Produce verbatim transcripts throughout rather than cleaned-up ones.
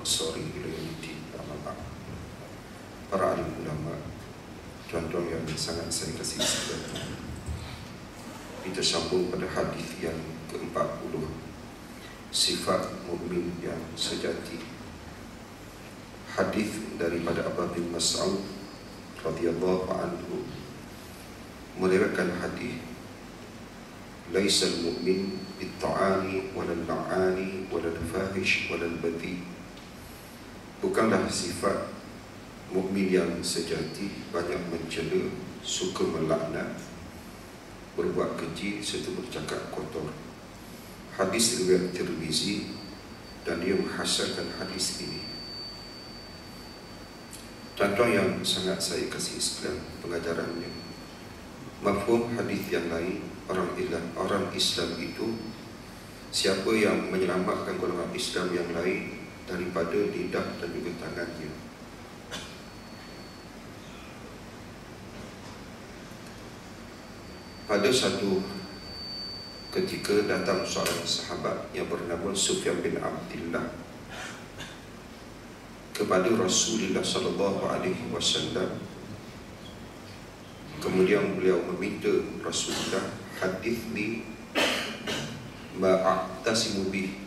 Al-Ansari Wilayuddin Al-Mabak, para alim ulama, tuan-tuan yang sangat saya kasih sekalian. Kita sambung pada hadis yang keempat puluh, sifat mukmin yang sejati. Hadis daripada Abu bin Mas'ud radhiyallahu anhu meriwayatkan hadis, laisa al-mu'min bit-ta'ani wal la'ani wal fahish wal badhi. Bukanlah sifat mukmin yang sejati banyak mencela, suka melaknat, berbuat keji serta bercakap kotor. Hadis riwayat Tirmizi dan dia menghasankan hadis ini. Tuan-tuan yang sangat saya kasih sekalian, pengajarannya, mafhum hadis yang lain, orang Islam, orang Islam itu siapa yang menyelamatkan golongan Islam yang lain daripada lidah dan juga tangannya. Pada satu ketika datang seorang sahabat yang bernama Sufyan bin Abdullah kepada Rasulullah sallallahu alaihi wasallam. Kemudian beliau meminta Rasulullah, hadithni ma'atasimu bih,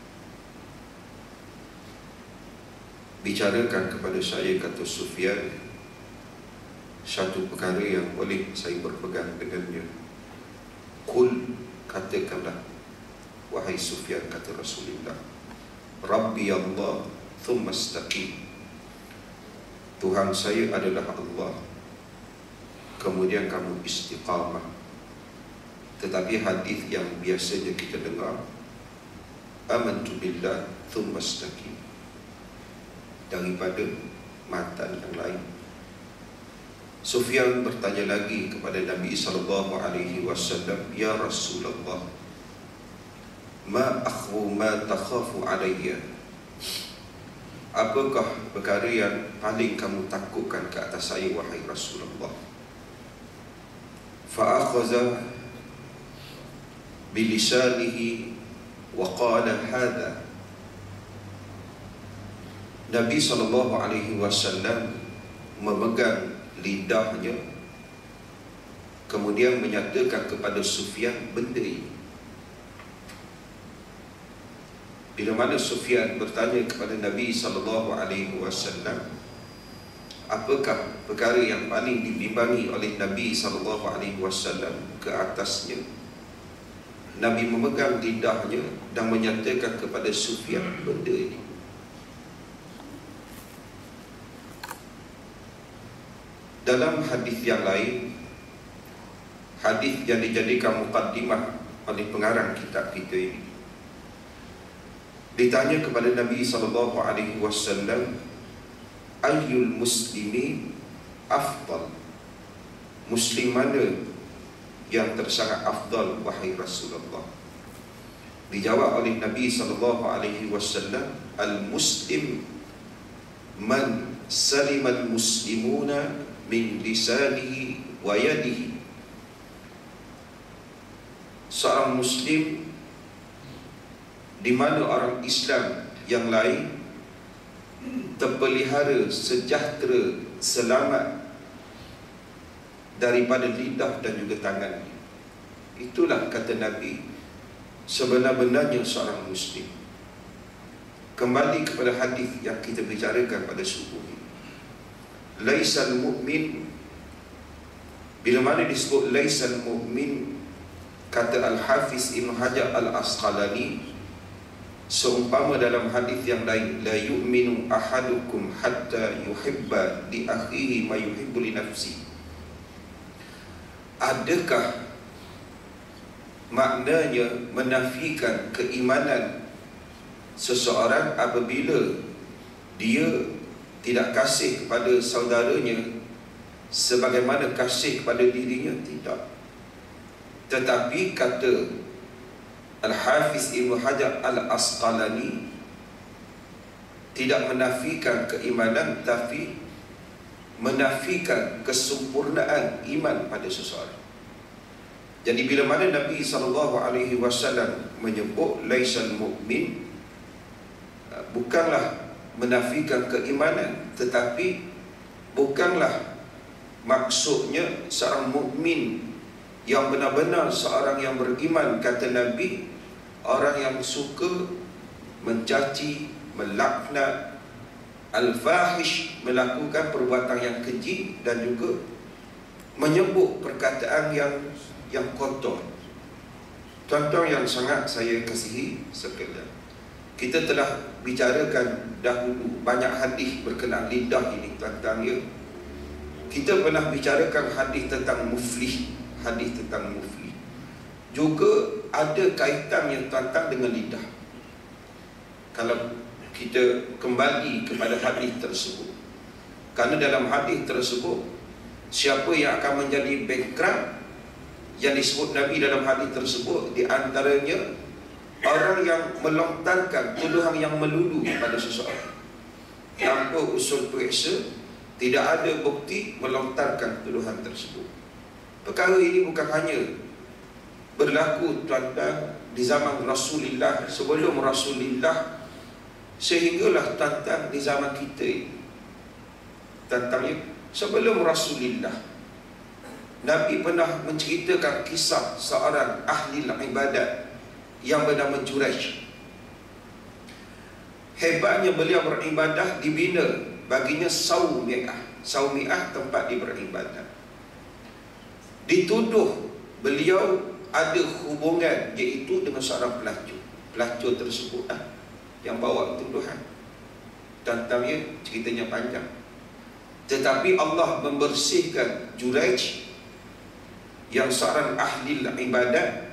bicarakan kepada saya, kata Sufyan, satu perkara yang boleh saya berpegang dengannya. Qul, katakanlah wahai Sufyan, kata Rasulullah, Rabbi Allah thumma istaqim, Tuhan saya adalah Allah, kemudian kamu istiqamah. Tetapi hadis yang biasanya kita dengar, amantu billah thumma istaqim, daripada matan yang lain. Sufyan bertanya lagi kepada Nabi sallallahu alaihi wasallam, ya Rasulullah, ma akhwu ma takhafu alayya, apakah perkara yang paling kamu takutkan ke atas saya wahai Rasulullah? Fa akhadha bilisanihi wa qala hadha, Nabi sallallahu alaihi wasallam memegang lidahnya, kemudian menyatakan kepada Sufyan benda ini. Bila mana Sufyan bertanya kepada Nabi sallallahu alaihi wasallam, apakah perkara yang paling dibimbangi oleh Nabi sallallahu alaihi wasallam ke atasnya, Nabi memegang lidahnya dan menyatakan kepada Sufyan benda ini. Dalam hadis yang lain, hadis yang dijadikan muqaddimah oleh pengarang kitab kita ini, ditanya kepada Nabi sallallahu alaihi wasallam, ayyul muslimin afdal, muslim mana yang tersangat afdal wahai Rasulullah? Dijawab oleh Nabi sallallahu alaihi wasallam, al muslim man salimal muslimuna min lisanihi wa yadihi. Seorang muslim di mana orang Islam yang lain terpelihara sejahtera, selamat daripada lidah dan juga tangannya. Itulah kata Nabi sebenar-benarnya seorang muslim. Kembali kepada hadis yang kita bicarakan pada subuh ini, laisal mu'min, bila mana disebut laisal mu'min, kata Al-Hafiz Ibn Hajar Al-Asqalani, seumpama dalam hadis yang lain, la yu'minu ahadukum hatta yuhibba li akhihi ma yuhibbu li nafsi. Adakah maknanya menafikan keimanan seseorang apabila dia tidak kasih kepada saudaranya sebagaimana kasih kepada dirinya? Tidak. Tetapi kata Al-Hafiz Ibn Hajar Al-Asqalani, tidak menafikan keimanan, tapi menafikan kesempurnaan iman pada seseorang. Jadi bila mana Nabi sallallahu alaihi wasallam menyebut laisal mu'min, bukanlah menafikan keimanan, tetapi bukanlah maksudnya seorang mukmin yang benar-benar seorang yang beriman, kata Nabi, orang yang suka mencaci, melaknat, al-fahish, melakukan perbuatan yang keji, dan juga menyebut perkataan yang yang kotor. Tuan-tuan yang sangat saya kasihi sekalian, kita telah bicarakan dahulu banyak hadis berkenaan lidah ini, tuan-tuan ya. Kita pernah bicarakan hadis tentang muflih, hadis tentang muflih. Juga ada kaitannya tuan-tuan dengan lidah. Kalau kita kembali kepada hadis tersebut, kerana dalam hadis tersebut, siapa yang akan menjadi bankrupt yang disebut Nabi dalam hadis tersebut, di antaranya orang yang melontarkan tuduhan yang melulu pada seseorang tanpa usul periksa, tidak ada bukti, melontarkan tuduhan tersebut. Perkara ini bukan hanya berlaku tuan-tuan di zaman Rasulullah, sebelum Rasulullah, sehinggalah tuan-tuan di zaman kita ini. Tuan-tuan, sebelum Rasulullah, Nabi pernah menceritakan kisah seorang ahli ibadat yang bernama Jurayj. Hebatnya beliau beribadah, dibina baginya Saumi'ah. Saumi'ah tempat dia beribadah. Dituduh beliau ada hubungan, iaitu dengan seorang pelacur. Pelacur tersebut ah, yang bawa tuduhan. Tuan-tuan, ceritanya panjang. Tetapi Allah membersihkan Jurayj yang seorang ahli ibadat.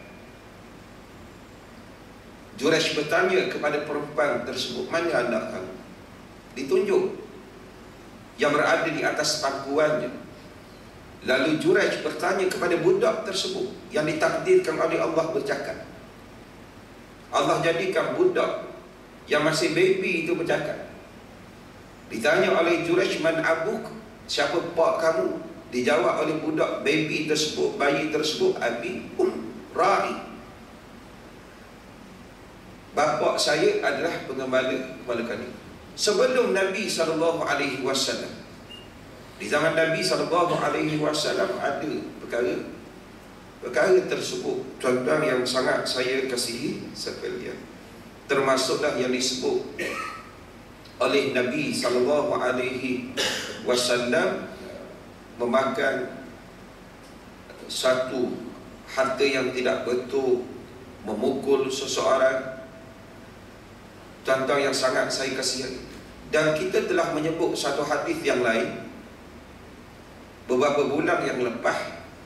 Jurayj bertanya kepada perempuan tersebut, mana anak kamu? Ditunjuk yang berada di atas pangkuannya. Lalu Jurayj bertanya kepada budak tersebut yang ditakdirkan oleh Allah bercakap. Allah jadikan budak yang masih baby itu bercakap. Ditanya oleh Jurayj, man abuk, siapa pak kamu? Dijawab oleh budak baby tersebut, bayi tersebut, abi um ra'i, bapa saya adalah pengembala kepala kambing. Sebelum Nabi sallallahu alaihi wasallam, di zaman Nabi sallallahu alaihi wasallam, ada perkara perkara tersebut, tuan-tuan yang sangat saya kasihi sekalian. Termasuklah yang disebut oleh Nabi sallallahu alaihi wasallam, memakan satu harta yang tidak betul, memukul seseorang. Tuan-tuan yang sangat saya kasihi. Dan kita telah menyebut satu hadis yang lain beberapa bulan yang lepas.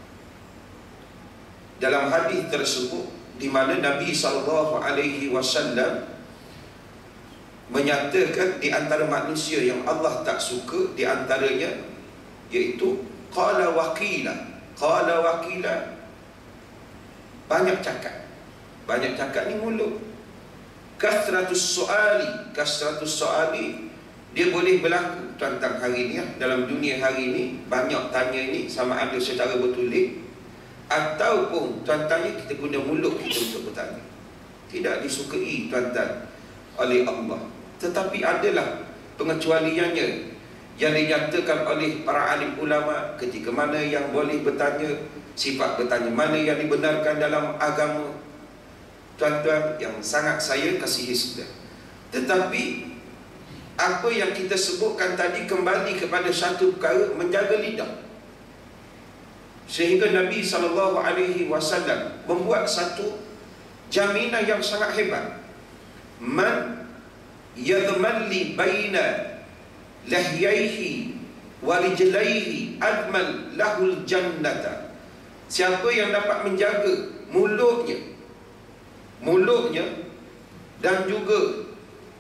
Dalam hadis tersebut, di mana Nabi sallallahu alaihi wasallam menyatakan di antara manusia yang Allah tak suka, di antaranya iaitu qala waqila. Qala waqila, banyak cakap. Banyak cakap ni mulut. Kasratus soali, kasratus soali, dia boleh berlaku tuan-tuan hari ni, dalam dunia hari ni. Banyak tanya ni sama ada secara bertulis ataupun tuan-tuan kita guna mulut kita untuk bertanya. Tidak disukai tuan-tuan oleh Allah. Tetapi adalah pengecualiannya yang dinyatakan oleh para alim ulama, ketika mana yang boleh bertanya, sifat bertanya mana yang dibenarkan dalam agama. Tuan-tuan yang sangat saya kasihi sekalian. Tetapi apa yang kita sebutkan tadi kembali kepada satu perkara, menjaga lidah. Sehingga Nabi sallallahu alaihi wasallam membuat satu jaminan yang sangat hebat. Man yadhmalli baina lahyaihi wa rijlaihi adman lahul jannata. Siapa yang dapat menjaga mulutnya, mulutnya dan juga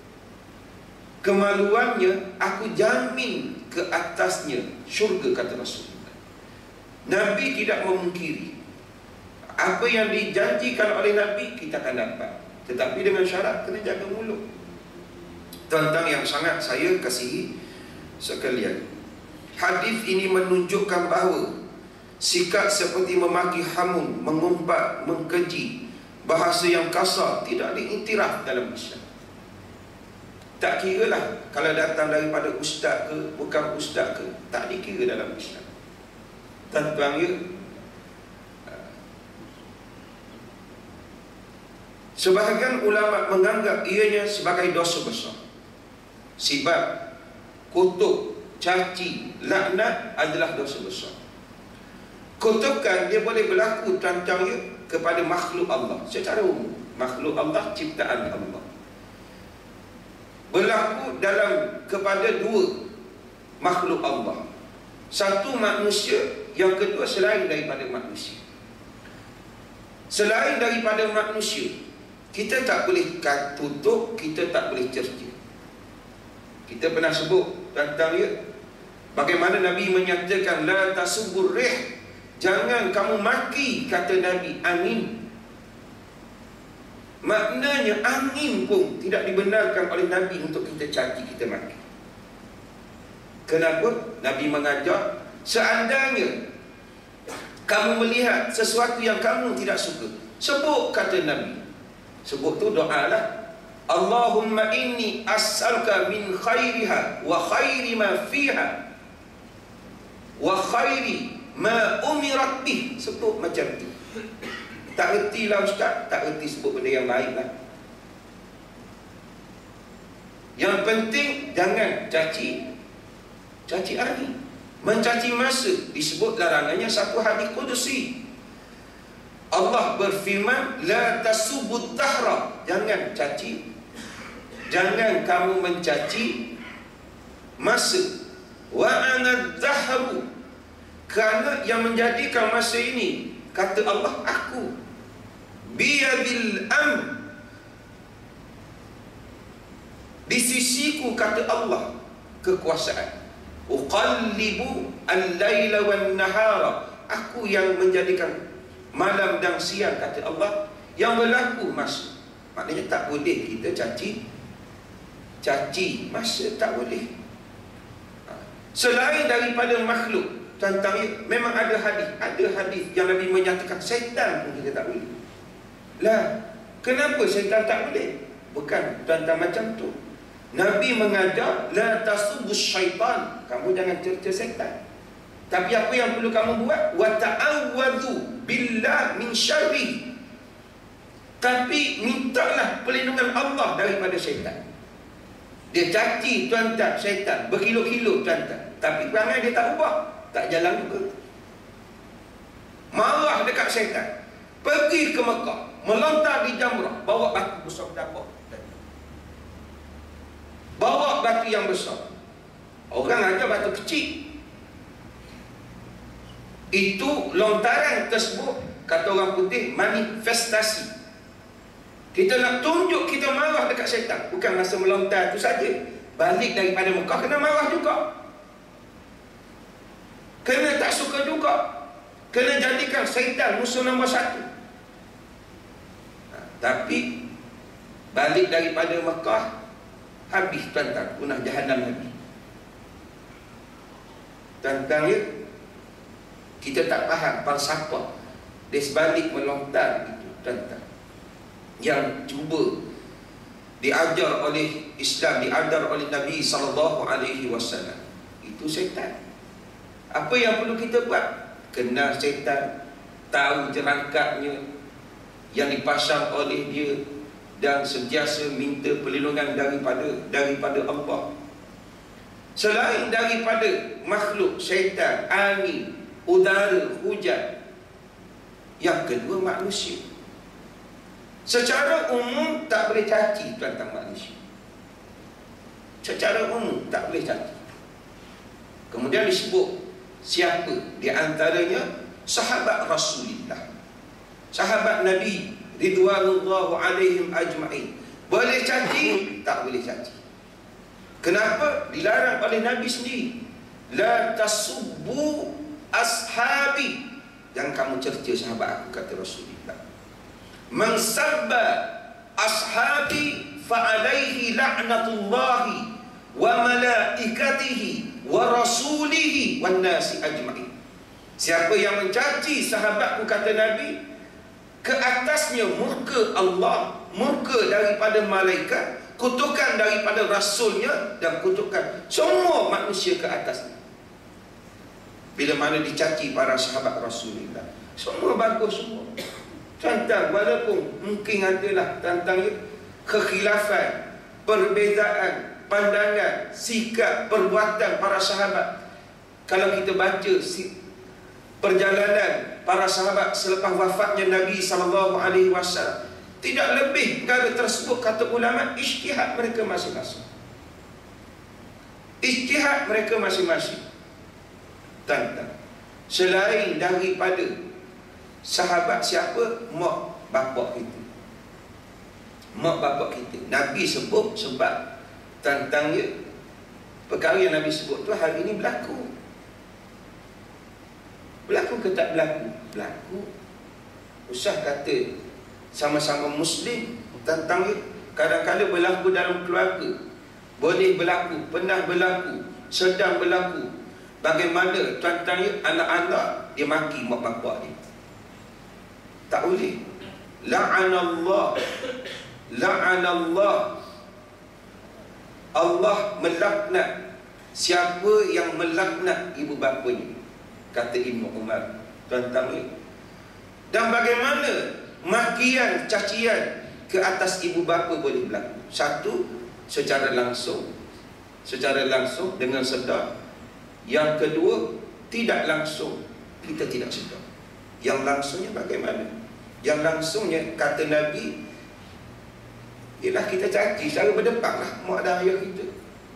kemaluannya, aku jamin ke atasnya syurga, kata Rasulullah. Nabi tidak memungkiri apa yang dijanjikan oleh Nabi kita akan dapat, tetapi dengan syarat kena jaga mulut. Tuan-tuan yang sangat saya kasihi sekalian, hadis ini menunjukkan bahawa sikap seperti memaki hamun, mengumpat, mengkeji, bahasa yang kasar tidak diiktiraf dalam Islam. Tak kira lah kalau datang daripada ustaz ke, bukan ustaz ke, tak dikira dalam Islam. Tuan-tuan ya, sebahagian ulama menganggap ianya sebagai dosa besar. Sebab kutuk, caci, laknat adalah dosa besar. Kutukan dia boleh berlaku tuan-tuan ya kepada makhluk Allah secara umum. Makhluk Allah, ciptaan Allah. Berlaku dalam kepada dua makhluk Allah. Satu manusia, yang kedua selain daripada manusia. Selain daripada manusia, kita tak boleh tutup, kita tak boleh cerca. Kita pernah sebut tentang ya, bagaimana Nabi menyatakan la tasubur rih, jangan kamu maki, kata Nabi, angin. Maknanya angin pun tidak dibenarkan oleh Nabi untuk kita caci, kita maki. Kenapa? Nabi mengajar, seandainya kamu melihat sesuatu yang kamu tidak suka, sebut, kata Nabi. Sebut tu doa lah. Allahumma inni as'aluka min khairiha wa khairi ma fiha wa khairi ma umirat bih. Sebut macam tu. Tak reti lah ustaz, tak reti sebut benda yang baik lah. Yang penting jangan caci, caci hari, mencaci masa. Disebut larangannya satu hadis qudusi. Allah berfirman, la tasubut dahra, jangan caci, jangan kamu mencaci masa. Wa ana dahru, kerana yang menjadikan masa ini, kata Allah, aku. Biyadil amr, di sisiku, kata Allah, kekuasaan. Uqallibu al-laila wan nahara, aku yang menjadikan malam dan siang, kata Allah, yang berlaku masa. Maknanya tak boleh kita caci caci masa, tak boleh. Selain daripada makhluk, tentang memang ada hadis, ada hadis yang Nabi menyatakan syaitan pun kita tak boleh. Lah, kenapa syaitan tak boleh? Bukan tuan-tuan macam tu. Nabi mengajar la tasubus syaitan, kamu jangan cerca syaitan. Tapi apa yang perlu kamu buat? Wa ta'awwadhu billah min syarri, tapi mintalah perlindungan Allah daripada syaitan. Dia caci tuan-tuan syaitan berkilo-kilo tuan-tuan, tapi perangai dia tak ubah, tak jalan juga. Marah dekat syaitan, pergi ke Mekah, melontar di Jamrah, bawa batu besar dapat, bawa batu yang besar. Orang aja batu kecil. Itu lontaran tersebut, kata orang putih, manifestasi. Kita nak tunjuk kita marah dekat syaitan, bukan masa melontar itu saja. Balik daripada Mekah kena marah juga, kena tak suka juga, kena jadikan syaitan musuh nombor satu. Ha, tapi balik daripada Mekah, habis tuan-tuan, punah jahanam habis. Tuan-tuan ya, kita tak faham falsafah di sebalik melontar itu tuan-tuan, yang cuba diajar oleh Islam, diajar oleh Nabi sallallahu alaihi wasallam. Itu syaitan. Apa yang perlu kita buat? Kenal syaitan, tahu jerangkaknya yang dipasang oleh dia, dan sentiasa minta perlindungan daripada daripada Allah. Selain daripada makhluk syaitan, angin, udara, hujan. Yang kedua, manusia. Secara umum tak boleh caci tuan-tuan manusia. Secara umum tak boleh caci. Kemudian disebut siapa? Di antaranya sahabat Rasulullah, sahabat Nabi ridwanullahu alaihim ajma'in. Boleh caci? Tak boleh caci. Kenapa? Dilarang oleh Nabi sendiri. La tasubbu ashabi, jangan kamu cerca sahabat aku, kata Rasulullah. Man sabba ashabi fa'alaihi la'natullahi wa malaikatihi wa rasulihi wan nasi ajma'in. Siapa yang mencaci sahabatku, kata Nabi, ke atasnya murka Allah, murka daripada malaikat, kutukan daripada Rasulnya dan kutukan semua manusia ke atasnya. Bila mana dicaci para sahabat Rasulullah, semua bagus semua. Tentang walaupun mungkin adalah tentang kekhilafan, perbezaan pandangan, sikap, perbuatan para sahabat. Kalau kita baca perjalanan para sahabat selepas wafatnya Nabi sallallahu alaihi wasallam, tidak lebih perkara tersebut, kata ulama, ijtihad mereka masing-masing. Ijtihad mereka masing-masing. Tentang selain daripada sahabat siapa? Mak bapak kita. Mak bapak kita Nabi sebut sebab tentangnya perkara yang Nabi sebut tu hari ini berlaku. Berlaku ke tak berlaku? Berlaku. Usah kata sama-sama Muslim tentang kadang-kadang berlaku dalam keluarga, boleh berlaku, pernah berlaku, sedang berlaku. Bagaimana tuan-tuan, anak-anak dia maki mak bapak dia, tak boleh. La'anallah, la'anallah, Allah melaknat siapa yang melaknat ibu bapanya, kata Ibnu Umar. Tuan-tuan, dan bagaimana makian, cacian ke atas ibu bapa boleh berlaku? Satu, secara langsung, secara langsung dengan sedar. Yang kedua, tidak langsung, kita tidak sedar. Yang langsungnya bagaimana? Yang langsungnya kata Nabi ialah kita caci secara berdepan lah mak dan ayah kita.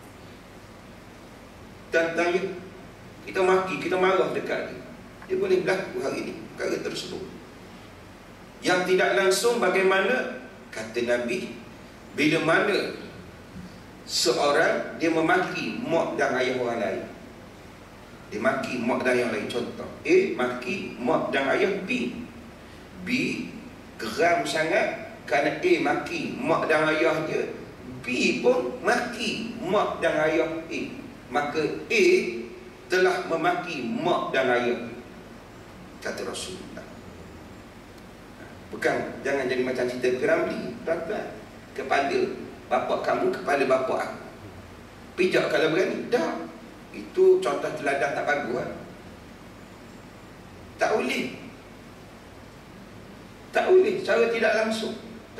Dan tanya, kita maki, kita marah dekat dia, dia boleh berlaku hari ini perkara tersebut. Yang tidak langsung bagaimana? Kata Nabi, bila mana seorang dia memaki mak dan ayah orang lain, dia maki mak dan ayah lain. Contoh, A maki mak dan ayah B, B geram sangat kerana A maki mak dan ayah dia, B pun maki mak dan ayah A, maka A telah memaki mak dan ayah, kata Rasulullah. Bukan, jangan jadi macam cerita Piramli, tuan-tuan, kepada bapa kamu, kepada bapa aku. Pijak kalau berani, dah. Itu contoh teladan tak bagus kan? Tak boleh. Tak boleh, secara tidak langsung.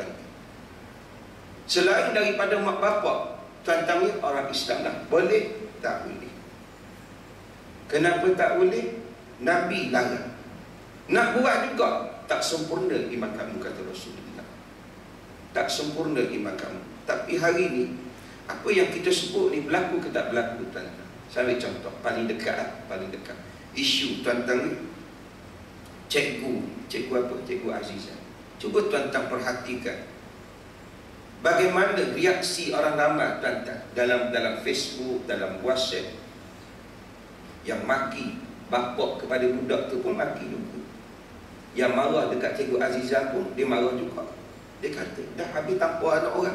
Selain daripada mak bapak, tuan-tuan, orang Islam dah boleh? Tak boleh. Kenapa tak boleh? Nabi larang. Nak buat juga tak sempurna iman kamu, kata Rasulullah. Tak sempurna iman kamu. Tapi hari ini apa yang kita sebut ni berlaku ke tak berlaku, tuan-tuan? Saya ambil contoh paling dekat, paling dekat isu tuan-tuan ni, cikgu, cikgu apa? Cikgu Azizah. Cuba tuan-tuan perhatikan bagaimana reaksi orang ramai, tuan-tuan, dalam dalam Facebook, dalam WhatsApp, yang maki bapak kepada budak tu pun maki juga. Yang marah dekat cikgu Azizah pun dia marah juga. Dia kata dah habis tanpa anak orang.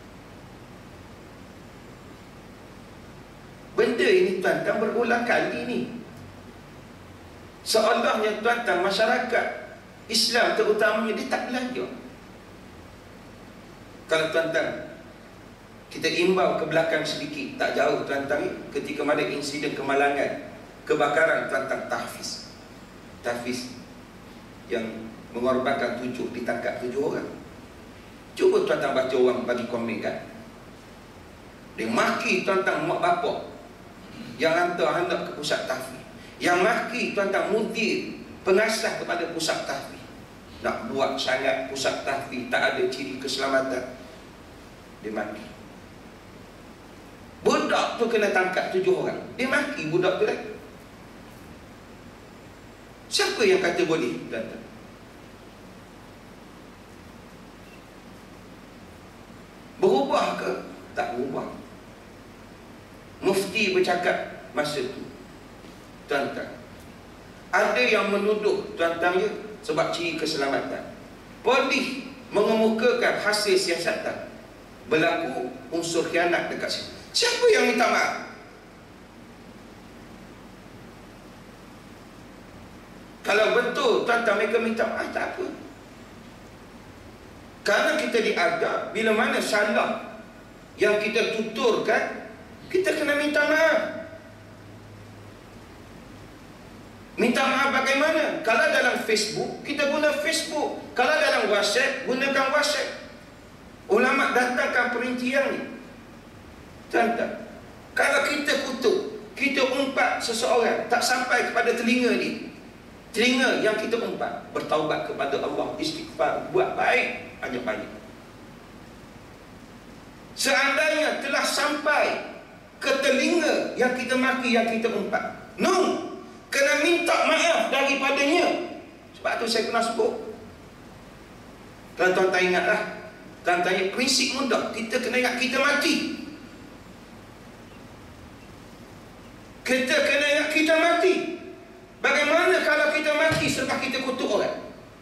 Benda ini tuan-tuan berulang kali ni. Seolahnya tuan-tuan masyarakat Islam terutamanya dia tak belajar. Kalau tuan-tuan kita imbau ke belakang sedikit, tak jauh tuan-tuan, ketika mana insiden kemalangan, kebakaran tuan-tuan tahfiz. Tahfiz yang mengorbankan tujuh, ditangkap tujuh orang. Cuba tuan-tuan baca orang bagi komen kan. Dia maki tuan-tuan mak bapak yang hantar anak ke pusat tahfiz, yang maki tuan-tuan mudir, pengasas kepada pusat tahfiz. Nak buat sangat pusat tahfiz tak ada ciri keselamatan, dia maki. Budak tu kena tangkap tujuh orang, dia maki budak tu dah. Siapa yang kata boleh, tuan-tuan? Berubah ke? Tak berubah. Mufti bercakap masa tu, tuan-tuan, ada yang menuduh, tuan-tuan, ya, sebab ciri keselamatan, polis mengemukakan hasil siasatan, berlaku unsur khianat dekat situ. Siapa yang minta maaf? Kalau betul tuan-tuan mereka minta maaf, tak apa. Kerana kita diajar bila mana salah yang kita tuturkan, kita kena minta maaf. Minta maaf bagaimana? Kalau dalam Facebook, kita guna Facebook. Kalau dalam WhatsApp, gunakan WhatsApp. Ulama datangkan perincian ni. Tuan-tuan, kalau kita kutuk, kita umpat seseorang tak sampai kepada telinga ni, telinga yang kita umpat, bertaubat kepada Allah, istighfar, buat baik, hanya baik. Seandainya telah sampai ke telinga yang kita maki, yang kita umpat, no, kena minta maaf daripadanya. Sebab tu saya pernah sebut, tuan-tuan tak ingatlah, tuan-tuan ingat prinsip mudah, kita kena ingat kita mati. Kita kena ingat kita mati. Bagaimana kalau kita mati selepas kita kutuk orang?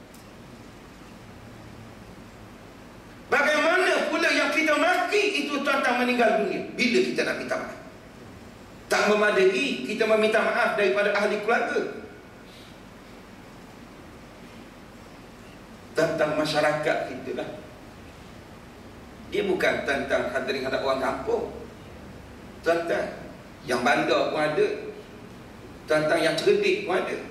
Bagaimana pula yang kita mati itu tuan-tuan meninggal dunia? Bila kita nak minta maaf? Tak memadai kita meminta maaf daripada ahli keluarga. Tentang masyarakat kita lah. Dia bukan tentang hadirin hadap orang kampung. Tuan-tuan yang bandar pun ada, tuan-tuan yang cerdik pun ada,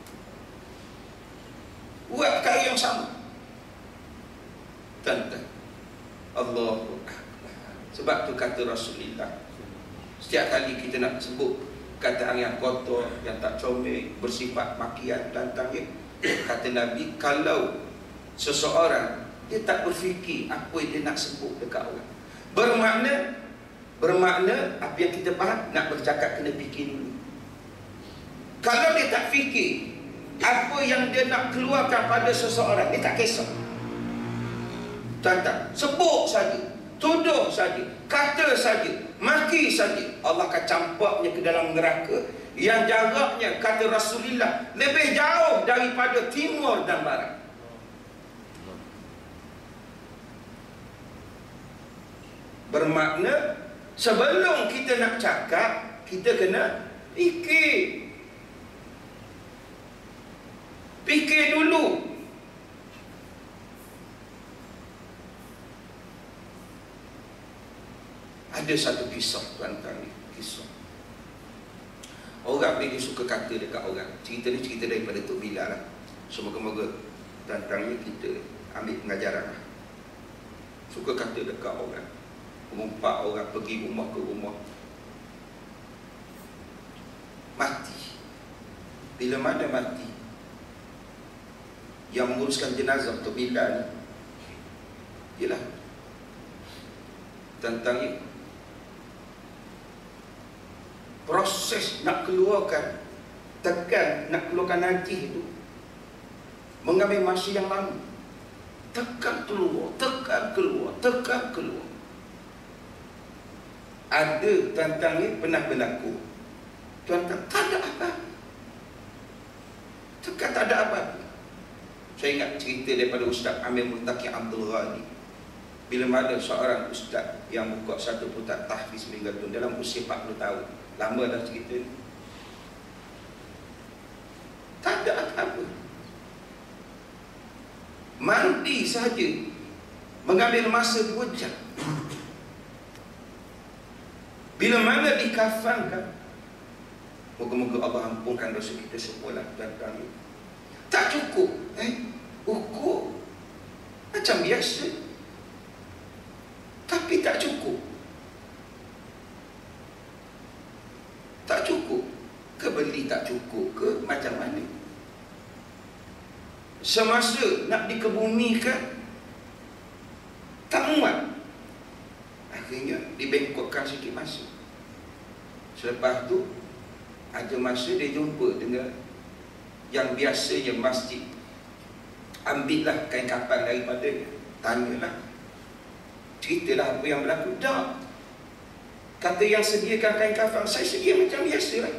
buat perkara yang sama. Tuan-tuan, Allahu Akbar. Sebab tu kata Rasulullah, setiap kali kita nak sebut kataan yang kotor, yang tak comel, bersifat makian, tuan-tuan, ya, kata Nabi, kalau seseorang dia tak berfikir apa yang dia nak sebut dekat orang, bermakna Bermakna apa yang kita faham, nak bercakap kena fikir dulu. Kalau dia tak fikir apa yang dia nak keluarkan pada seseorang, dia tak kisah. Tuan-tuan, sebut saja, tuduh saja, kata saja, maki saja, Allah akan campaknya ke dalam neraka yang jaraknya, kata Rasulullah, lebih jauh daripada timur dan barat. Bermakna sebelum kita nak cakap, kita kena fikir. Fikir dulu. Ada satu kisah, tuan-tuan, kisah. Orang ni dia suka kata dekat orang. Cerita ni cerita daripada Tok Bilal lah. Semoga-moga tuan-tuan kita ambil pengajaran lah. Suka kata dekat orang, mengumpat orang, pergi rumah ke rumah, mati. Bila mana mati, yang menguruskan jenazah Tok Bilal ni, ialah tentang proses nak keluarkan, tekan nak keluarkan najis itu mengambil masa yang lama. Tekan keluar, tekan keluar, tekan keluar. Ada tuan-tuan ni pernah berlaku, tuan-tuan tak ada apa, tekan tak ada apa. Saya ingat cerita daripada Ustaz Amir Multaqi Abdul Ghani. Bila mana seorang ustaz yang buka satu putar tahfiz Megatun dalam usia empat puluh tahun. Lama dah cerita ni. Tak ada apa-apa. Mandi saja mengambil masa dua jam. Bila mana dikafankan, moga-moga Allah ampunkan dosa kita semua lah, tuan-tuan. Tak cukup, eh, ukur macam biasa, tapi tak cukup. Tak cukup ke beli, tak cukup ke macam mana? Semasa nak dikebumikan, tak muat. Akhirnya dibengkokkan sikit masa. Selepas tu ada masa dia jumpa dengan yang biasanya masjid, ambillah kain kafan daripadanya, tanyalah, ceritalah apa yang berlaku. Tak, kata yang sediakan kain kafan, saya sedia macam biasa lah.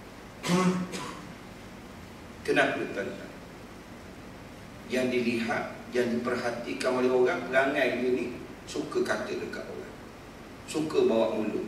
Kenapa tuan-tuan? Yang dilihat, yang diperhatikan oleh orang, perangai dia ni suka kata dekat orang, suka bawa mulut.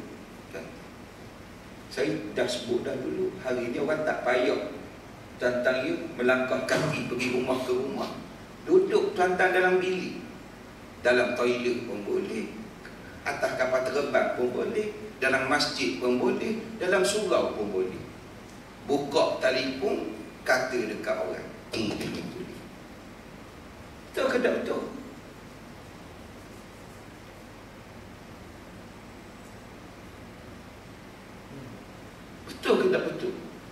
Saya dah sebut dah dulu, hari ni orang tak payah tuan-tuan ya melangkah kaki pergi rumah ke rumah. Duduk tuan-tuan dalam bilik, dalam toilet pun boleh, atas kapal terbang pun boleh, dalam masjid pun boleh, dalam surau pun boleh. Buka telefon, kata dekat orang, ini betul. Betul ke tak betul? Betul ke tak betul?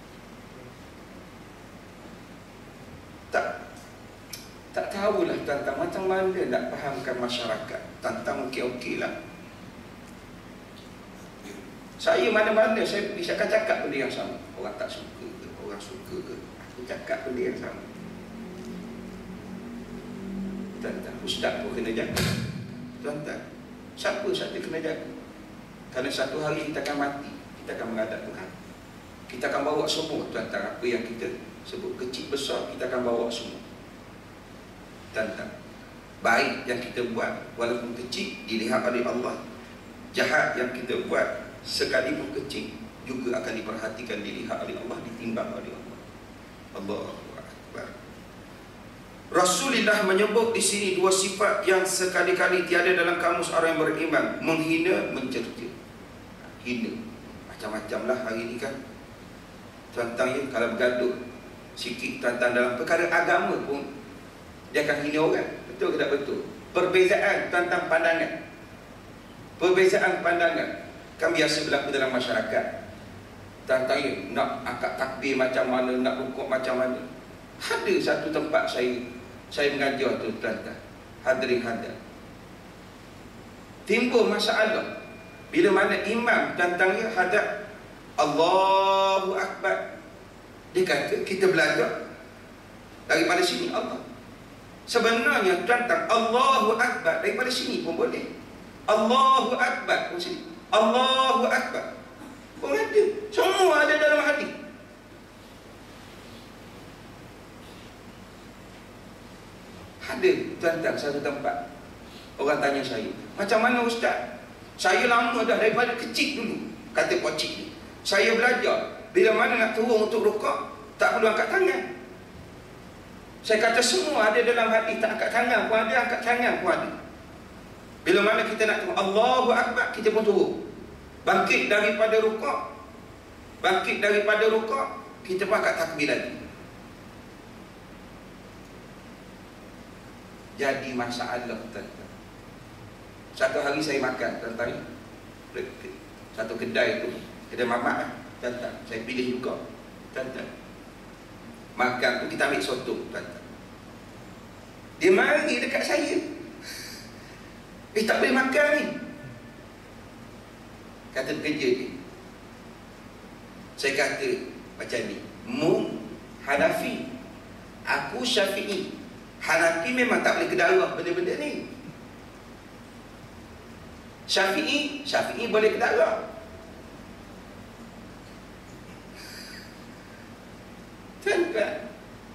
Tak tak tahulah tentang macam mana nak fahamkan masyarakat. Tentang okey-okey lah. Saya mana-mana saya bisa cakap benda yang sama. Orang tak suka ke, orang suka ke, aku cakap benda yang sama. Tuan-tuan, ustaz pun kena jaga. Tuan-tuan, siapa saja kena jaga. Kerana satu hari kita akan mati, kita akan menghadap Tuhan. Kita akan bawa semua, tuan-tuan, apa yang kita sebut kecil besar, kita akan bawa semua. Tuan-tuan, baik yang kita buat walaupun kecil dilihat oleh Allah, jahat yang kita buat sekalipun kecil juga akan diperhatikan, dilihat oleh Allah, ditimbang oleh Allah. Allahu Akbar. Rasulullah menyebut di sini dua sifat yang sekali-kali tiada dalam kamus orang yang beriman: menghina, mencerca. Hina macam-macam lah hari ini kan. Tuan-tuan ya, kalau bergaduh sikit tuan-tuan dalam perkara agama pun dia akan hina orang. Betul ke tak betul? Perbezaan tuan-tuan pandangan, perbezaan pandangan kan biasa berlaku dalam masyarakat. Tuan-tuan ya, nak akad takbir macam mana, nak rukuk macam mana. Ada satu tempat saya saya mengajar tu tuan-tuan, hadirin hadir, timbul masalah bila mana imam tuan-tuan ya hadap Allahu Akbar. Dia kata kita belajar daripada sini Allah. Sebenarnya tuan-tuan, Allahu Akbar daripada sini pun boleh. Allahu Akbar pun sini. Allahu Akbar pun ada. Semua ada dalam hadis. Ada tuan-tuan satu tempat, orang tanya saya, macam mana ustaz? Saya lama dah daripada kecil dulu, kata pocik ni. Saya belajar bila mana nak turun untuk rukuk tak perlu angkat tangan. Saya kata semua ada dalam hadis, tak angkat tangan pun ada, angkat tangan pun ada. Bila mana kita nak turun Allahu Akbar, kita pun turun. Bangkit daripada rukuk, bangkit daripada rukuk, kita pun angkat takbir lagi. Jadi masalah tuan-tuan. Satu hari saya makan tuan-tuan, satu kedai tu, kedai mamak tuan-tuan, saya pilih juga tuan-tuan. Makan tu kita ambil soto tuan-tuan. Dia mari dekat saya, eh tak boleh makan ni, kata pekerja dia. Saya kata macam ni, mu Hanafi, aku Syafi'i. Hanafi memang tak boleh kedarah benda-benda ni. Syafi'i, Syafi'i boleh kedarah. Tuan-tuan,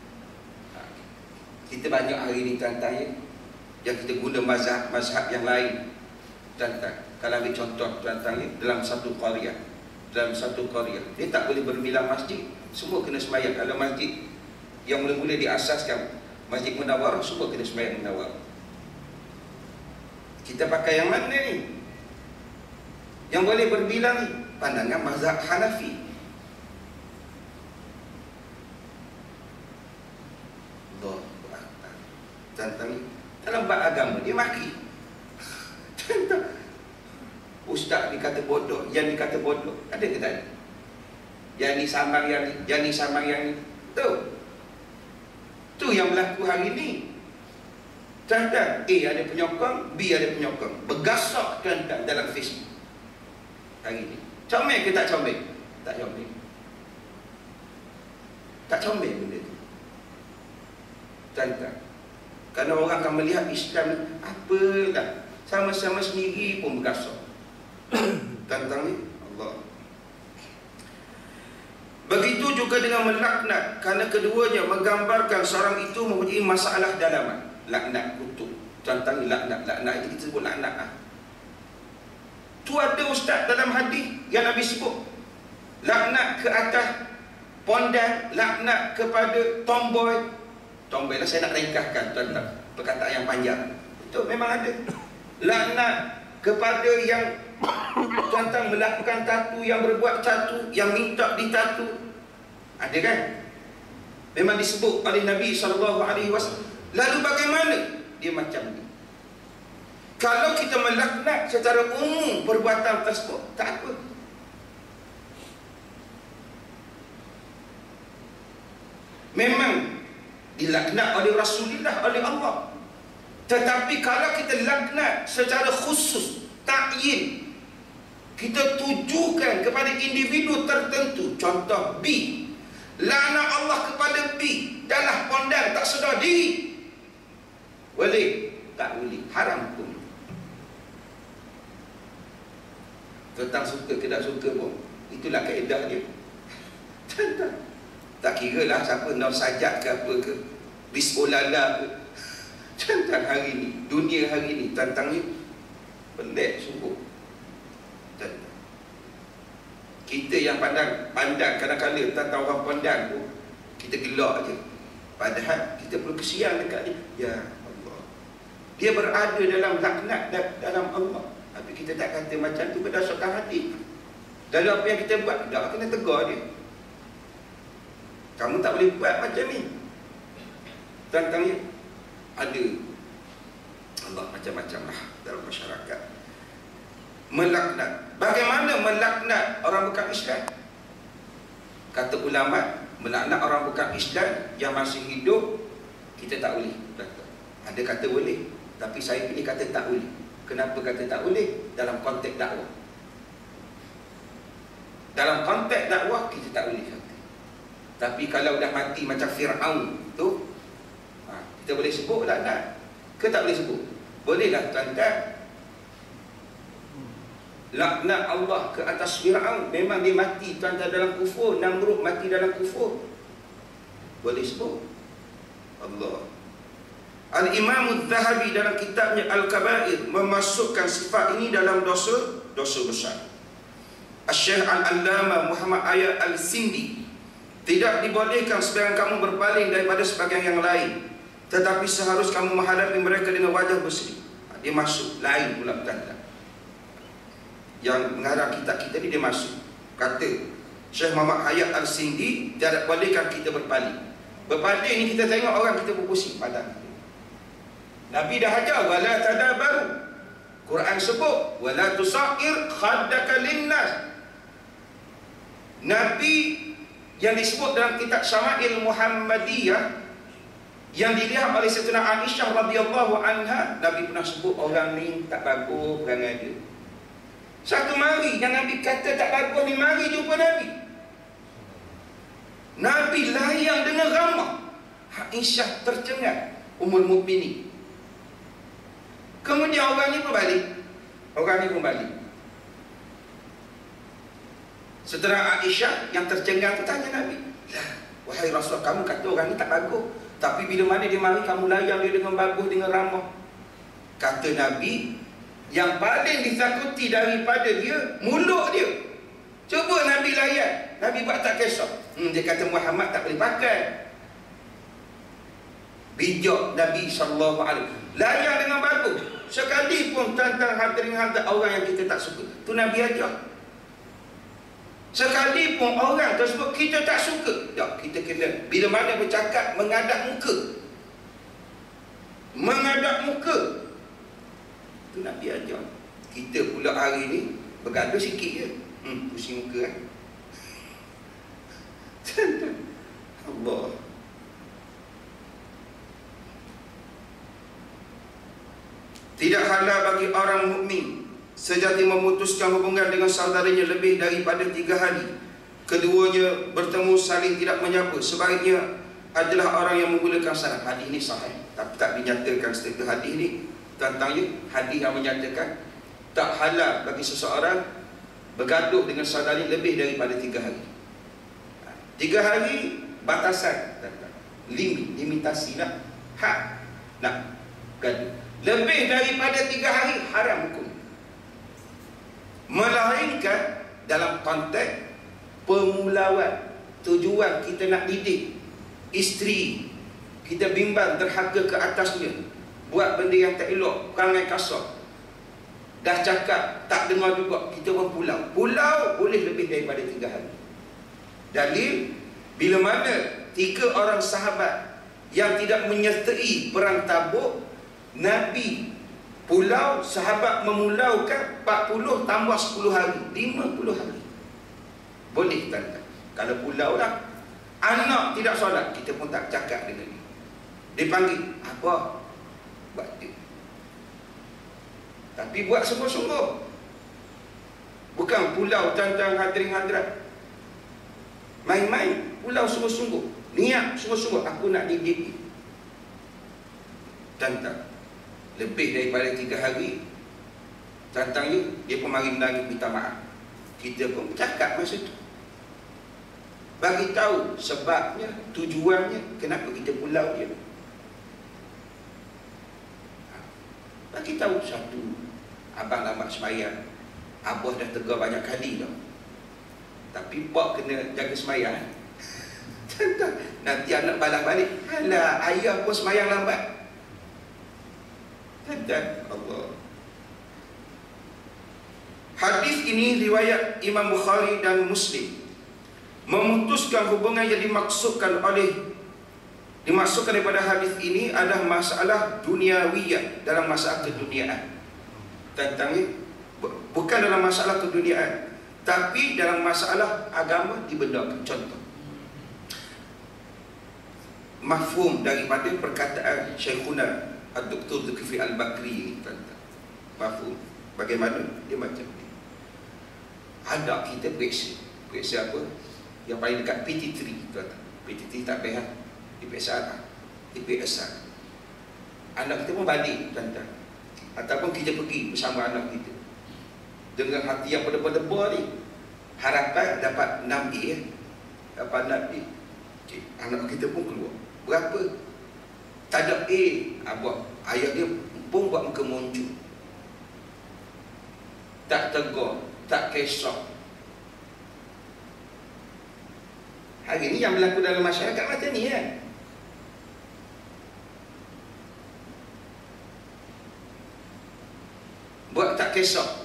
kita banyak hari ni tuan-tuan ya, yang kita guna mazhab, mazhab yang lain. Tuan-tuan, kalau ambil contoh tuan-tuan ya, dalam satu qaryah, dalam satu qaryah, dia tak boleh berbilang masjid, semua kena sembahyang. Kalau masjid yang mula-mula diasaskan, Masjid Munawwarah, semua kena sembahyang Munawwarah. Kita pakai yang mana ni? Yang boleh berbilang ni pandangan mazhab Hanafi. Allahu Akbar. Tentang dalam bab agama dia maki. Tentang ustaz dikata bodoh, yang dikata bodoh, ada ke tak ada? Yang ni sambang yang ni, yang ni sambang yang ni. Tu. Tu yang berlaku hari ni. Tuan-tuan, A ada penyokong, B ada penyokong, bergasak tuan-tuan dalam Facebook hari ni. Comel ke tak comel? Tak comel. Tak comel benda tu tuan-tuan. Kerana orang akan melihat Islam apalah, sama-sama sendiri pun bergasak. Tuan-tuan ni Allah. Begitu juga dengan melaknat, kerana keduanya menggambarkan seorang itu mempunyai masalah dalaman. Laknat, kutuk. Tuan-tuan, laknat, laknat itu kita sebut laknat lah. Tu ada ustaz dalam hadis yang Nabi sebut, laknat ke atas pondan, laknat kepada tomboy. Tomboy lah saya nak ringkaskan tuan-tuan, perkataan yang panjang. Betul, memang ada. Laknat kepada yang tuan-tuan melakukan tatu, yang berbuat tatu, yang minta ditatu. Ada kan? Memang disebut oleh Nabi sallallahu alaihi wasallam. Lalu bagaimana? Dia macam ni. Kalau kita melaknat secara umum perbuatan tersebut, tak apa. Memang dilaknat oleh Rasulullah, oleh Allah. Tetapi kalau kita laknat secara khusus, ta'yin, kita tujukan kepada individu tertentu. Contoh B, laknat Allah kepada B, dalam pondang tak sedar diri. Boleh? Tak boleh. Haram pun. Tentang suka ke tak suka pun, itulah kaedah dia. Tak kira lah siapa nak sajak ke apa ke, bismillah ke. Tentang hari ni, dunia hari ni, tentangnya pelik sungguh. Tentang kita yang pandang pandang kadang-kadang tentang orang pandang pun kita gelak je. Padahal kita perlu kesian dekat dia. Ya Allah, dia berada dalam laknat dalam Allah. Tapi kita tak kata macam tu berdasarkan hati. Dalam apa yang kita buat, tak kena tegur dia. Kamu tak boleh buat macam ni. Tentangnya ada Allah macam-macam lah dalam masyarakat. Melaknat. Bagaimana melaknat orang bukan Islam? Kata ulama, melaknat orang bukan Islam yang masih hidup, kita tak boleh. Ada kata boleh, tapi saya pilih kata tak boleh. Kenapa kata tak boleh? Dalam konteks dakwah. Dalam konteks dakwah kita tak boleh kata. Tapi kalau dah mati macam Fir'aun tu, ha, kita boleh sebut laknat ke tak boleh sebut? Bolehlah tuan-tuan. Laknat Allah ke atas Fir'aun, memang dia mati tuan-tuan dalam kufur. Namrud mati dalam kufur, boleh sebut. Allah. Al-Imam Al-Zahabi dalam kitabnya Al-Kabair memasukkan sifat ini dalam dosa dosa besar. Al-Syekh Al-Allama Muhammad Ayat Al-Sindi, tidak dibolehkan sebagian kamu berpaling daripada sebagian yang lain, tetapi seharus kamu menghadapi mereka dengan wajah berseri. Dia masuk lain pula tanda. Yang mengarang kitab kita ni dia masuk. Kata Syekh Muhammad Ayat Al-Sindi, tidak bolehkan kita berpaling. Berpaling ni kita tengok orang kita berpusing badan. Nabi dah ajar wala tadabaru. Quran sebut wala tusair khaddaka linnas. Nabi yang disebut dalam kitab Syama'il Muhammadiyah yang dilihat oleh Sayyidatina Aisyah radhiyallahu anha, Nabi pernah sebut orang ni tak bagus perangai dia. Satu mari yang Nabi kata tak bagus ni, mari jumpa Nabi. Nabi layan dengan ramah. Aisyah tercengang, Ummul Mukminin. Kemudian orang ni pun balik. Orang ni pun balik. Setelah Aisyah yang tercengang tu tanya Nabi, wahai Rasul, kamu kata orang ni tak bagus, tapi bila mana dia mari kamu layan dia dengan bagus, dengan ramah. Kata Nabi, yang paling ditakuti daripada dia mulut dia. Cuba Nabi layan, Nabi buat tak kisah. hmm, Dia kata Muhammad tak boleh pakai. Bijak Nabi sallallahu alaihi wasallam, layan dengan bagus. Sekalipun tentang hadirin hadirat orang yang kita tak suka, tu Nabi ajar. Sekalipun orang tersebut kita tak suka, tak, kita kena bila mana bercakap mengadap muka. Mengadap muka, tu Nabi ajar. Kita pula hari ni bergaduh sikit je, hmm, pusing muka kan. Allah. Tidak halal bagi orang mukmin sejati memutuskan hubungan dengan saudaranya lebih daripada tiga hari. Keduanya bertemu saling tidak menyapa. Sebaiknya adalah orang yang menggunakan salam. Hadis ini sahih, tapi tak dinyatakan setelah hadis ini. Tentangnya hadis yang menyatakan tak halal bagi seseorang bergaduh dengan saudaranya lebih daripada tiga hari. Tiga hari batasan, limit, limitasi nak hak nak gaduh. Lebih daripada tiga hari haram hukum. Melainkan dalam konteks pemulauan, tujuan kita nak didik isteri, kita bimbang derhaka ke atasnya, buat benda yang tak elok, perangai kasar, dah cakap tak dengar juga, kita pun pulau. Pulau boleh lebih daripada tiga hari. Dalil, bila mana tiga orang sahabat yang tidak menyertai perang Tabuk, Nabi pulau, sahabat memulaukan empat puluh tambah sepuluh hari, lima puluh hari. Boleh tak? Kalau pulau lah, anak tidak solat, kita pun tak cakap dengan dia. Dia panggil, apa? Buat dia. Tapi buat sungguh-sungguh. Bukan pulau tentang hadirin hadirat main-main, pulau sungguh-sungguh. Niat sungguh-sungguh, aku nak didik. Tantang lebih daripada tiga hari, tantangnya dia pun mari menangis minta maaf. Kita pun cakap masa tu, bagi tahu sebabnya, tujuannya, kenapa kita pulau dia. Bagi tahu satu, abang lambat sembahyang, abah dah tegur banyak kali dah, tapi pak kena jaga sembahyang. Nanti anak balas balik, alah ayah pun sembahyang lambat. Dan Allah. Hadis ini riwayat Imam Bukhari dan Muslim, memutuskan hubungan yang dimaksudkan oleh dimaksudkan daripada hadis ini adalah masalah duniawiyah, dalam masalah keduniaan. Tentangnya bukan dalam masalah keduniaan, tapi dalam masalah agama dibedakan. Contoh, mafhum daripada perkataan Syekhuna Ad-Doktor Zulkifli Al-Bakri ini, tentang mafhum bagaimana dia macam ni. Ada kita periksa, periksa apa yang paling dekat P T tiga, P T tiga tak payah diperiksa anak, diperiksa anak kita pun balik, tentang ataupun kita pergi bersama anak kita dengan hati yang berdebar-debar ni, harapan dapat enam A, dapat enam A, anak kita pun keluar berapa, tak ada A, abah ayah dia pun buat muka muncul, tak tegur, tak kisah. Hari ni yang berlaku dalam masyarakat macam ni kan. Buat tak kisah.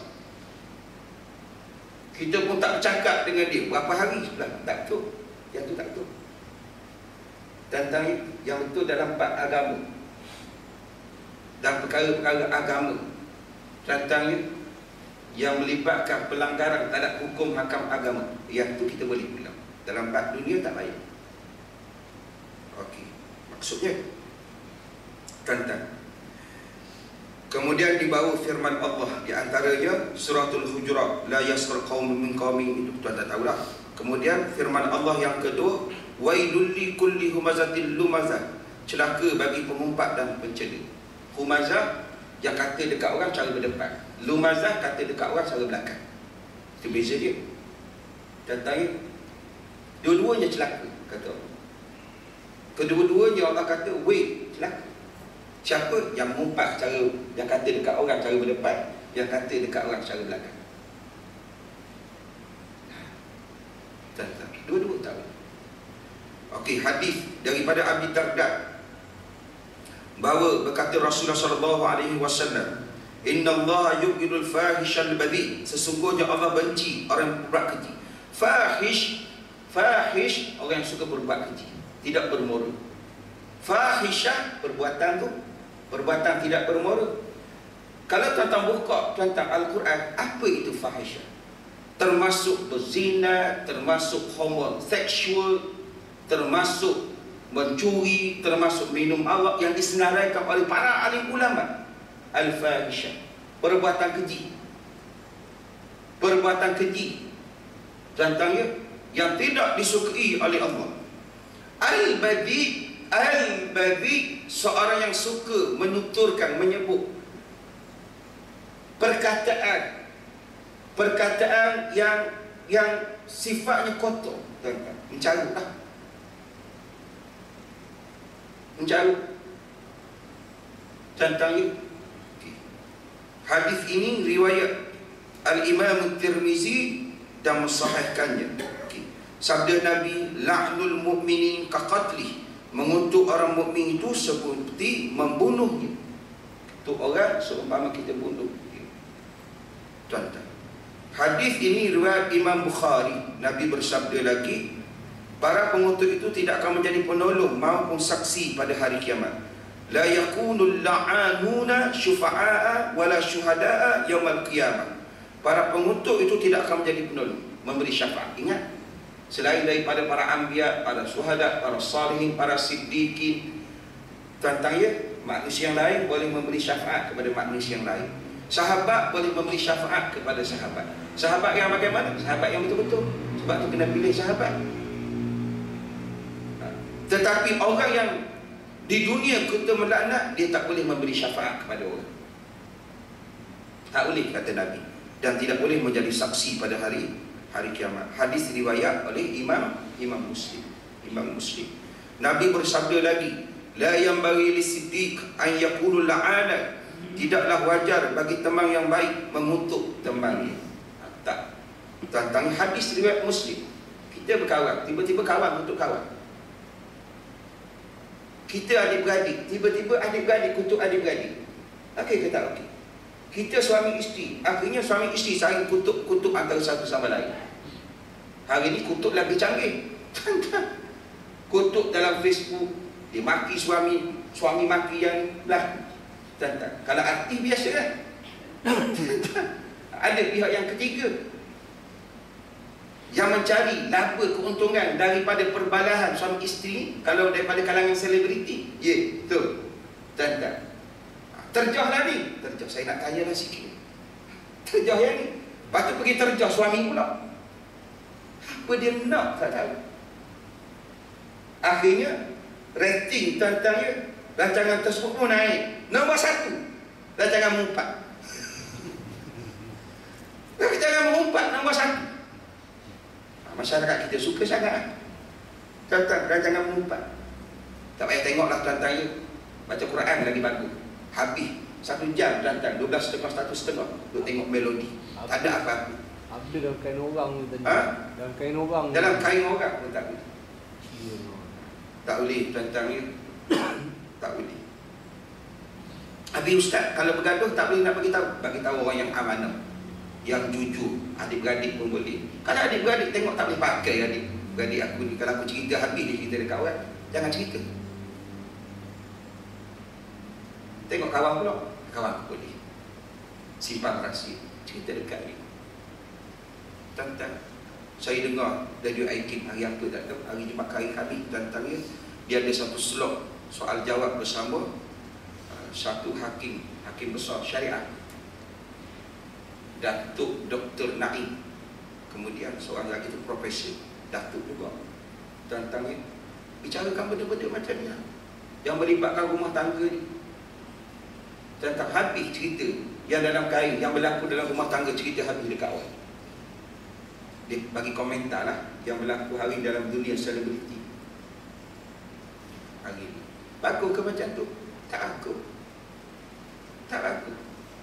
Kita pun tak bercakap dengan dia berapa hari sebelah, tak tahu. Yang tu tak tahu. Tentang yang betul dalam bab agama, dan perkara-perkara agama, tentang yang melibatkan pelanggaran terhadap hukum hakam agama, yang tu kita boleh pulang. Dalam bab dunia tak baik. Okey, maksudnya tentang. Kemudian dibawa firman Allah, di antaranya suratul Hujurat, la yaskhar qaumun min qaumin, itu tuan tak tahulah. Kemudian firman Allah yang kedua, wailul likulli humazatil lumazah, celaka bagi pengumpat dan pencela. Humazah yang kata dekat orang cara berdepan, lumazah kata dekat orang cara belakang. Itu beza dia. Tentang dua-duanya celaka, kata Allah. Kedua-duanya Allah kata, weh, celaka. Siapa yang mengumpat cara, yang kata dekat orang cara berdepan, yang kata dekat orang cara belakang. Tentang dua-dua tahu. Okey, hadis daripada Abi Darda, bahawa berkata Rasulullah sallallahu alaihi wasallam, innallaha yubghidul fahishal badhi, sesungguhnya Allah benci orang yang berbuat keji. Fahish, fahish orang yang suka berbuat keji, tidak bermora. Fahisha perbuatan tu, perbuatan tidak bermora. Kalau tuan-tuan buka tentang Al-Quran, apa itu fahisha? Termasuk berzina, termasuk homoseksual, termasuk mencuri, termasuk minum arak, yang disenaraikan oleh para alim ulama. Al-fahisha, perbuatan keji, perbuatan keji, contohnya yang tidak disukai oleh Allah. Al-badi, al-badi seorang yang suka menuturkan, menyebut perkataan, perkataan yang yang sifatnya kotor, mencarut lah, mencarut. Contohnya hadis ini riwayat Al-Imam Tirmizi dan mensahihkannya. Sabda Nabi, la'nul mu'minin kaqatlih, mengutuk orang mukmin itu seperti membunuhnya. Itu orang seumpama kita bunuh. tuan-tuan. Hadis ini riwayat Imam Bukhari. Nabi bersabda lagi, para pengutuk itu tidak akan menjadi penolong maupun saksi pada hari kiamat. La yakunul la'anuna syufa'a wala syuhada'a yaumal qiyamah. Para pengutuk itu tidak akan menjadi penolong, memberi syafaat. Ingat, selain daripada para anbiya, para syuhada, para salihin, para siddiqin, tuan-tuan ya, manusia yang lain boleh memberi syafaat kepada manusia yang lain. Sahabat boleh memberi syafaat kepada sahabat. Sahabat yang bagaimana? Sahabat yang betul-betul. Sebab tu kena pilih sahabat. Tetapi orang yang di dunia kita melaknat, dia tak boleh memberi syafaat kepada orang. Tak boleh, kata Nabi. Dan tidak boleh menjadi saksi pada hari hari kiamat. Hadis riwayat oleh Imam Imam Muslim. Imam Muslim. Nabi bersabda lagi, la yanbaghi lisiddiq an yaqulu la'ana. Tidaklah wajar bagi teman yang baik mengutuk temannya. Tak. Tentang hadis riwayat Muslim. Kita berkawan, tiba-tiba kawan kutuk kawan. Kita adik-beradik, tiba-tiba adik-beradik kutuk adik-beradik. Okey ke tak okey? Kita suami isteri, akhirnya suami isteri saling kutuk-kutuk antara satu sama lain. Hari ini kutuk lagi canggih. Kutuk dalam Facebook, dia maki suami, suami maki yang lah. Kalau artis biasa kan. Ada pihak yang ketiga yang mencari laba keuntungan daripada perbalahan suami isteri. Kalau daripada kalangan selebriti, ya, betul. Tuan-tuan, terjahlah ni. Terjah, saya nak tanya lah sikit. Terjah yang ni. Lepas tu pergi terjah suami pula. Apa dia nak, tak tahu. Akhirnya rating tuan-tuan ya, rancangan tersebut pun naik. Nombor satu, rancangan mengumpat. Rancangan mengumpat nombor satu. Masyarakat kita suka sangat. Tuan-tuan, rancangan mengumpat. Tak payah tengoklah tuan-tuan ya, baca Quran lagi bagus. Habis satu jam tuan-tuan, dua belas setengah, satu setengah duk tengok melodi. Tak ada apa-apa. Ada dalam kain orang tu tadi. Ha? Dalam kain orang. Dalam kain orang pun tak boleh. Tak boleh tuan-tuan ya. Tak boleh. Habis ustaz, kalau bergaduh tak boleh nak bagi tahu. Bagi tahu orang yang amanah, yang jujur. Adik-beradik pun boleh. Kalau adik-beradik tengok tak boleh pakai adik-beradik aku ni. Kalau aku cerita habis dia cerita dekat orang, jangan cerita. Tengok kawan pula, kawan aku boleh simpan rahsia, cerita dekat ni. Tuan-tuan, saya dengar radio Aikin hari apa tak tahu, hari Jumaat hari habis tuan-tuan ya, dia ada satu slot soal jawab bersama uh, satu hakim, hakim besar syariah, Datuk Doktor Naim, kemudian seorang lagi tu profesor, Datuk juga. Tuan-tuan ya, bicarakan benda-benda macam ni yang melibatkan rumah tangga ni. Tuan-tuan, habis cerita yang dalam kain, yang berlaku dalam rumah tangga, cerita habis dekat awal. Dia bagi komentar lah yang berlaku hari dalam dunia selebriti hari ni. Bagus ke macam tu? Tak bagus. Tak bagus.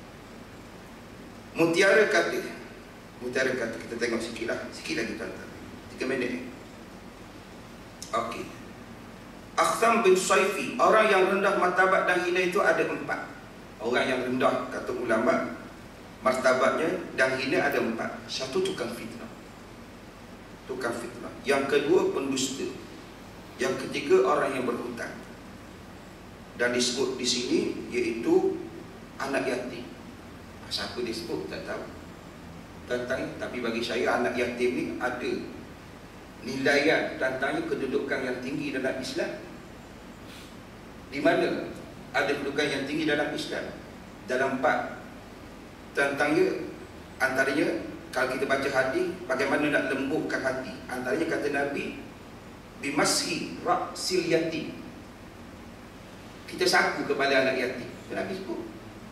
Mutiara kata, Mutiara kata, kita tengok sikit lah, sikit lagi tuan-tuan, tiga minit. Okey. Akhtam bin Saifi, orang yang rendah martabat dan hina itu ada empat. Orang yang rendah, kata ulama, martabatnya dan hina ada empat. Satu, tukang fitnah. Tukang fitnah. Yang kedua, pendusta. Yang ketiga, orang yang berhutang. Dan disebut di sini iaitu anak yatim. Siapa disebut tak tahu. Tentang, tapi bagi saya anak yatim ni ada nilaian, tentangnya kedudukan yang tinggi dalam Islam. Di mana ada kedudukan yang tinggi dalam Islam? Dalam empat. Tentangnya antaranya, kalau kita baca hadis, bagaimana nak lembutkan hati. Antaranya kata Nabi, bimashi ra'sil yatim. Kita sapu kepada anak yatim. Nabi sebut.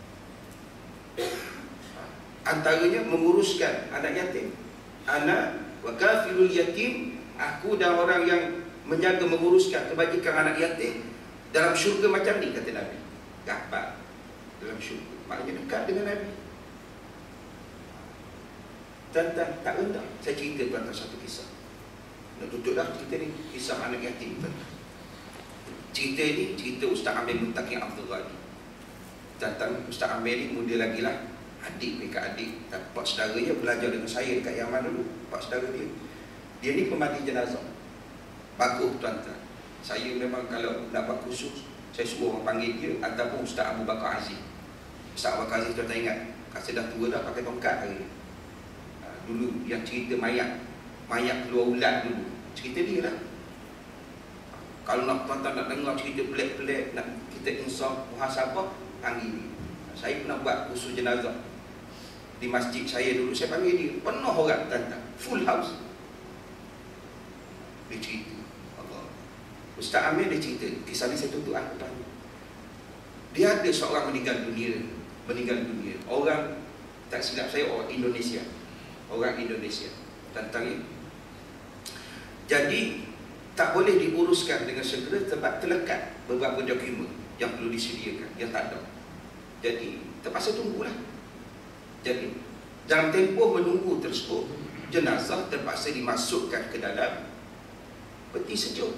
Antaranya menguruskan anak yatim. Ana wa kafilul yatim, aku dan orang yang menjaga menguruskan kebajikan anak yatim dalam syurga macam ni, kata Nabi. Dapat dalam syurga, maknanya dekat dengan Nabi. Tuan-tuan, tak rendah. Saya cerita tuan-tuan satu kisah. Nak tutuplah cerita ni, kisah anak yatim tuan-tuan. Cerita ni cerita Ustaz Amir Muntaqi Abdul Ghani. Tuan-tuan, Ustaz Amir ni muda lagi lah, adik dekat adik, pak saudara dia belajar dengan saya dekat Yaman dulu, pak saudara dia. Dia ni pemandi jenazah. Bagus tuan-tuan. Saya memang kalau nak buat khusus, saya suruh orang panggil dia ataupun Ustaz Abu Bakar Aziz. Ustaz Abu Bakar Aziz tuan-tuan ingat, kasi dah tua dah pakai tongkat hari. Dulu yang cerita mayat, mayat keluar ulat dulu, cerita dia lah. Kalau nak tuan-tuan nak dengar cerita pelik-pelik, nak kita insaf muhasabah, panggil dia. Saya pernah buat khusus jenazah di masjid saya dulu, saya panggil dia, penuh orang tuan-tuan, full house. Dia cerita Allah. Ustaz Amir dia cerita, kisah ni saya tutup ah, dia ada seorang meninggal dunia, meninggal dunia. Orang, tak silap saya, orang Indonesia. Orang Indonesia tentang ini. Jadi tak boleh diuruskan dengan segera sebab terlekat beberapa dokumen yang perlu disediakan, yang tak ada. Jadi terpaksa tunggulah. Jadi dalam tempoh menunggu tersebut, jenazah terpaksa dimasukkan ke dalam peti sejuk.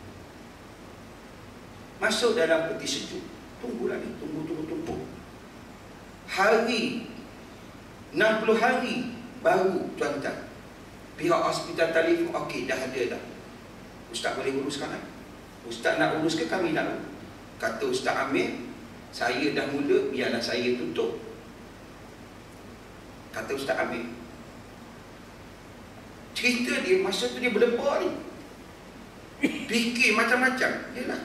Masuk dalam peti sejuk. Tunggulah ni, tunggu, tunggu, tunggu. Hari enam puluh hari baru tuan-tuan pihak hospital telefon, okey dah ada dah. Ustaz boleh uruskan kan? Ustaz nak urus ke kami nak? Kata Ustaz Amir, saya dah mula, biarlah saya tutup. Kata Ustaz Amir. Cerita dia, masa tu dia berdebar ni, fikir macam-macam. Yalah,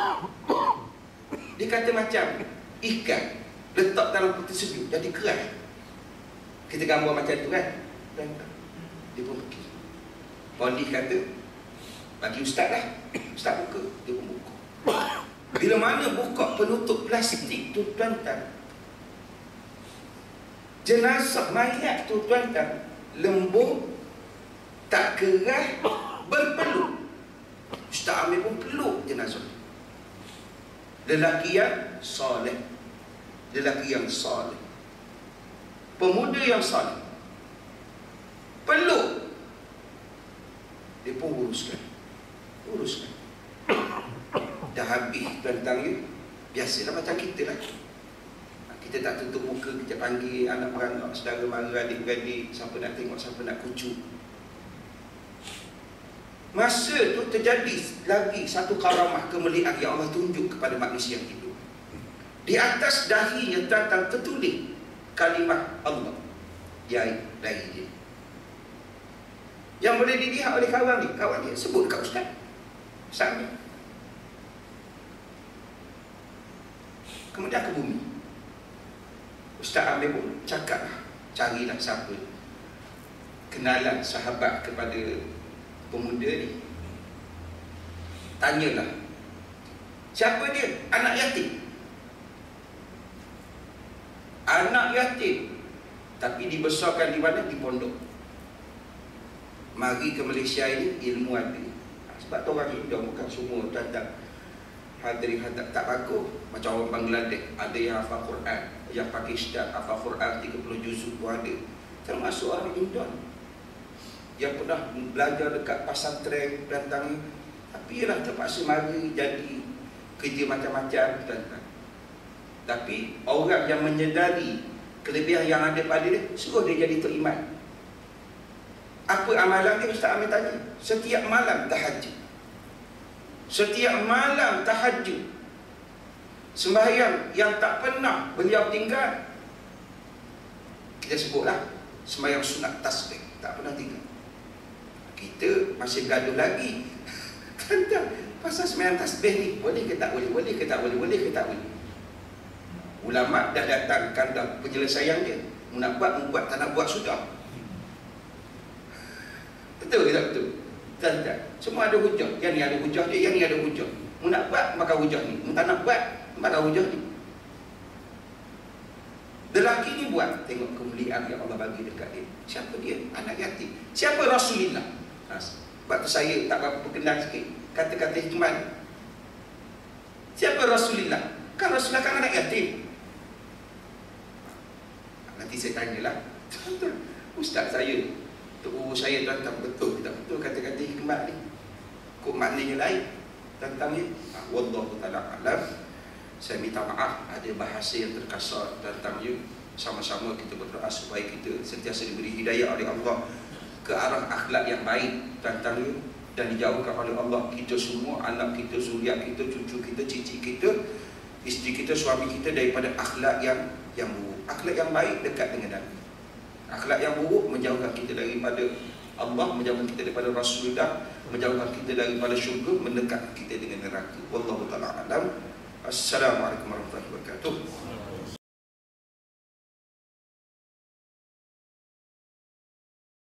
dia kata macam ikan letak dalam peti sejuk jadi keras. Kita gambar macam tu kan. Dan dia pun pergi. Pondi kata, bagi Ustaz lah. Ustaz buka. Dia pun buka. Bila mana buka penutup plastik tu tuan-tuan, jenazah mayat tu tuan-tuan lembut, tak keras, berpeluk. Ustaz Amir pun peluk jenazah. Lelaki yang soleh, lelaki yang soleh, pemuda yang soleh, peluk. Dia pun uruskan, uruskan. Dah habis tentang dia, biasalah macam kita lah. Kita tak tutup muka, kita panggil anak beranak, saudara mara, adik-beradik, siapa nak tengok, siapa nak kucuk. Masa tu terjadi lagi satu karamah kemuliaan yang Allah tunjuk kepada manusia yang hidup. Di atas dahinya tentang tertulis kalimah Allah di air dahi dia, yang boleh dilihat oleh kawan ni. Kawan dia sebut dekat Ustaz Sami. Kemudian ke bumi. Ustaz Amir pun cakap, carilah siapa kenalan sahabat kepada pemuda ni. Tanyalah, siapa dia? Anak yatim. Anak yatim, tapi dibesarkan di mana? Di pondok. Mari ke Malaysia ini ilmu ada. Sebab tu orang India bukan semua tak hadirin hadir tak bagus. Macam orang Bangladesh, ada yang hafal Quran, yang Pakistan hafal Quran tiga puluh juzuk tu ada. Termasuk orang India yang pernah belajar dekat pesantren datang, tapi ialah terpaksa mari jadi kerja macam-macam tuan-tuan. Tapi orang yang menyedari kelebihan yang ada pada dia, suruh dia jadi tok iman. Apa amalan dia? Ustaz Amir tanya. Setiap malam tahajud, setiap malam tahajud, sembahyang yang tak pernah beliau tinggal. Kita sebutlah sembahyang sunat tasbih, tak pernah tinggal. Kita masih bergaduh lagi tentang pasal sembahyang tasbih ni, boleh ke tak boleh, boleh ke tak boleh, boleh ke tak boleh. Ulama dah datangkan dah penyelesaian dia. Nak buat, membuat, tak nak buat sudah. Betul ke tak betul? Tak, tak. Semua ada hujah. Yang ni ada hujah dia, yang ni ada hujah. Nak buat, maka hujah ni. Tak nak buat, maka hujah ni. Lelaki ni buat, tengok kemuliaan yang Allah bagi dekat dia. Siapa dia? Anak yatim. Siapa Rasulullah? Sebab tu saya tak berapa berkenal sikit kata-kata hikmat. Siapa Rasulullah? Kan Rasulullah kan anak yatim. Nanti saya tanyalah, Ustaz saya, Tok saya tuan-tuan, betul tak betul kata-kata hikmat ni? Kok maknanya lain tentang ni? Wallahu ta'ala alam. Saya minta maaf ada bahasa yang terkasar tentang you. sama-sama kita berdoa supaya kita sentiasa diberi hidayah oleh Allah ke arah akhlak yang baik dan tangga, dan dijauhkan oleh Allah kita semua, anak kita, zuriat kita, cucu kita, cicit kita, isteri kita, suami kita daripada akhlak yang yang buruk. Akhlak yang baik dekat dengan Nabi. Akhlak yang buruk menjauhkan kita daripada Allah, menjauhkan kita daripada Rasulullah, menjauhkan kita daripada syurga, mendekatkan kita dengan neraka. Wallahu taala alam. Assalamualaikum warahmatullahi wabarakatuh.